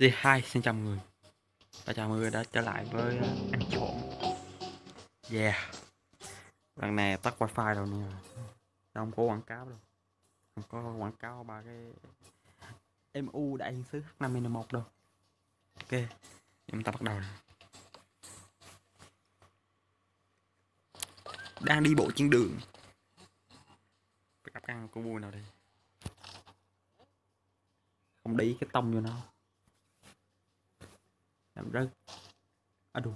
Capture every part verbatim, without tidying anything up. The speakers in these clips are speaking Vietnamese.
Di hai xin chào mọi người và chào mọi người đã trở lại với uh, ăn trộm. Yeah, lần này tắt wifi rồi nè, không có quảng cáo đâu, không có quảng cáo ba cái em u đại hiền sứ H năm N một đâu. Ok, chúng ta bắt đầu. Đang đi bộ trên đường, gặp ăn của vui nào đây, không để ý cái tông vô nó làm rớt. À đù,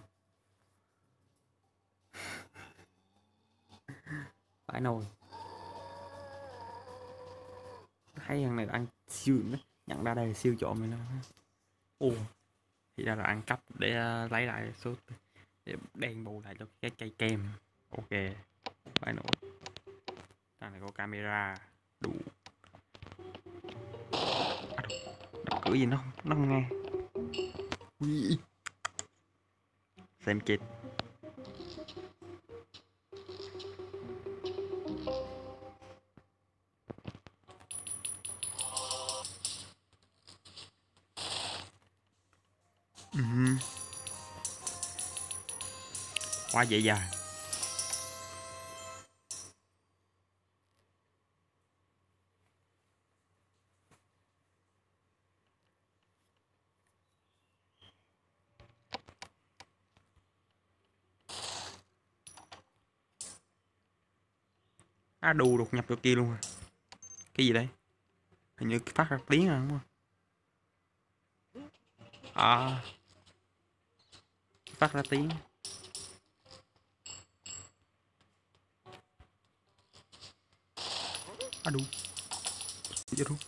phải nồi. Thấy thằng này ăn siêu đấy, nhận ra đây là siêu trộm rồi nó. Ồ, thì ra là ăn cắp để uh, lấy lại số, để đền bù lại cho cái cây kem. Ok, phải nồi. Thằng này có camera đủ. À, đập cửa gì nó không, nó không nghe. Ui, xem chết. Uh-huh. Quá dễ dàng. À đù đột nhập vô kia luôn à. Cái gì đây? Hình như phát ra tiếng à đúng không? À, phát ra tiếng. À đù. Gì đâu?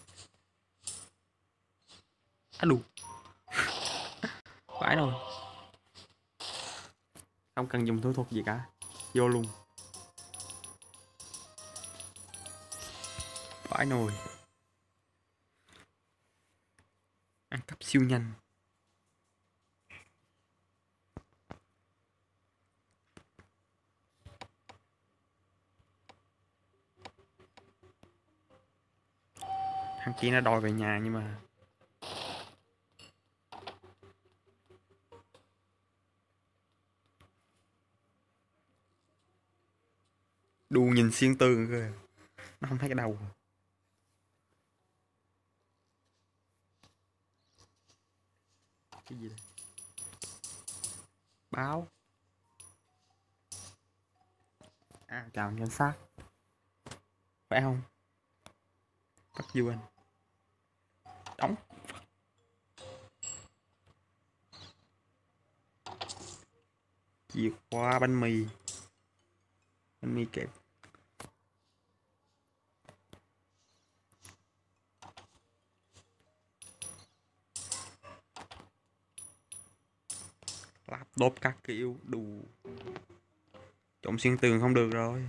À đù. Phải rồi. Không cần dùng thủ thuật gì cả. Vô luôn. Phải nồi. Ăn cắp siêu nhanh. Thằng kia nó đòi về nhà nhưng mà đù nhìn xuyên tường cơ. Nó không thấy cái đầu. Cái gì đây? Báo. À, chào cảnh sát. Phải không? Bắt du anh. Đóng. Chìa khóa bánh mì. Bánh mì kẹp. Laptop các kiểu đủ. Trộm xuyên tường không được rồi.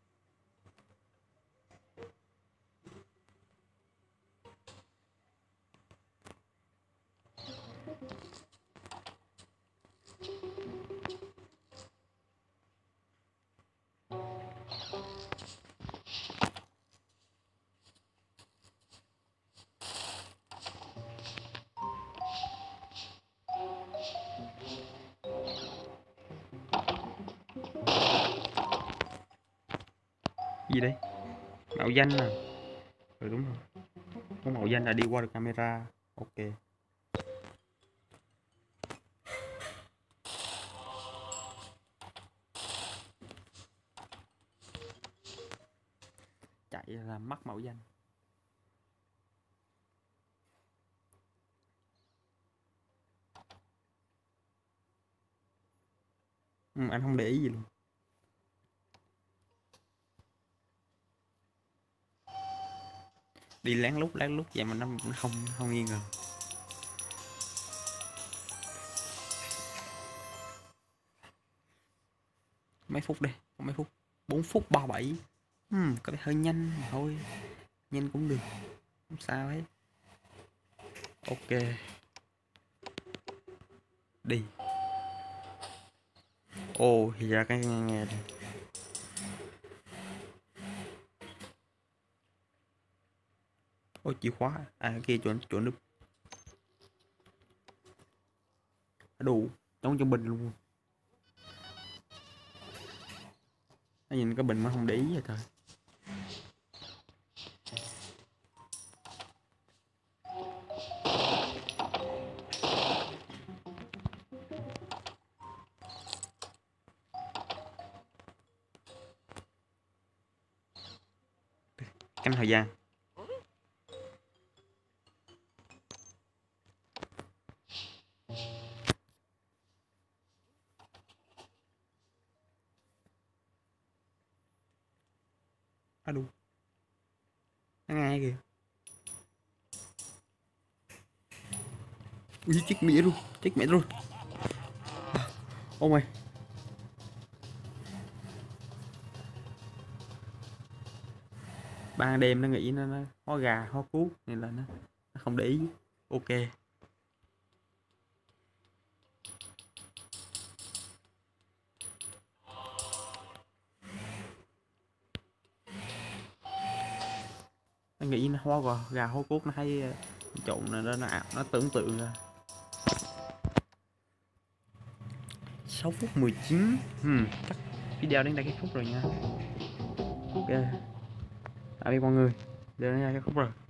Gì đấy? Mạo danh à? Ừ đúng rồi. Có mạo danh là đi qua được camera. Ok. Chạy là mắc mạo danh. Ừ, anh không để ý gì luôn. Đi lén lút lén lút vậy mà nó không không nghi ngờ. Mấy phút đây? Mấy phút? Bốn phút ba mươi bảy. Hmm, có vẻ hơi nhanh mà thôi. Nhanh cũng được. Không sao hết. Ok. Đi. Ồ, thì ra cái nghe nghe đây. Ôi chìa khóa. À kia chỗ chỗ núp. đủ chống cho bình luôn. Nó nhìn cái bình mà không để ý vậy trời. Canh thời gian. À đủ. Nó ngay kìa. Ui chết mẹ luôn, chết mẹ luôn. Ô mày. Ban đêm nó nghĩ nó, nó hóa gà hóa cuốc nên là nó, nó không để ý. Ok. Nó nghĩ nó hóa gà, gà hóa cuốc, nó thấy trộn này đó, nó nó tưởng tượng ra. sáu phút mười chín. Hmm, chắc video đến đây kết thúc rồi nha. Ok. Tạm biệt mọi người. Đến đây kết thúc rồi.